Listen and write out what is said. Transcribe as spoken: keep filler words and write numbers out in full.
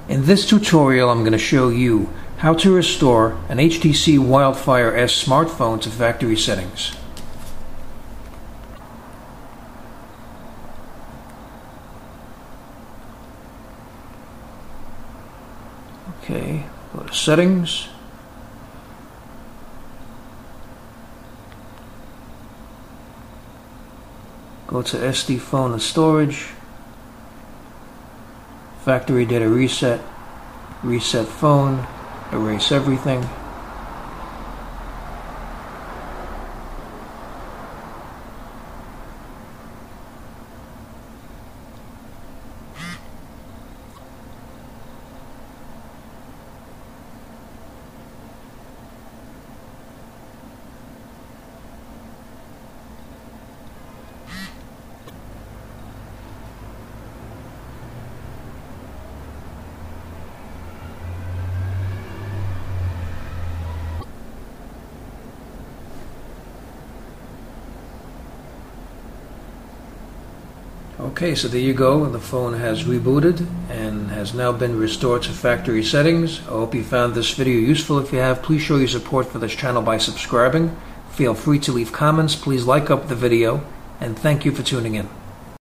In this tutorial, I'm going to show you how to restore an H T C Wildfire S smartphone to factory settings. Okay, go to Settings. Go to S D phone and storage. Factory data reset. Reset phone. Erase everything. Okay, so there you go. The phone has rebooted and has now been restored to factory settings. I hope you found this video useful. If you have, please show your support for this channel by subscribing. Feel free to leave comments. Please like up the video, and thank you for tuning in.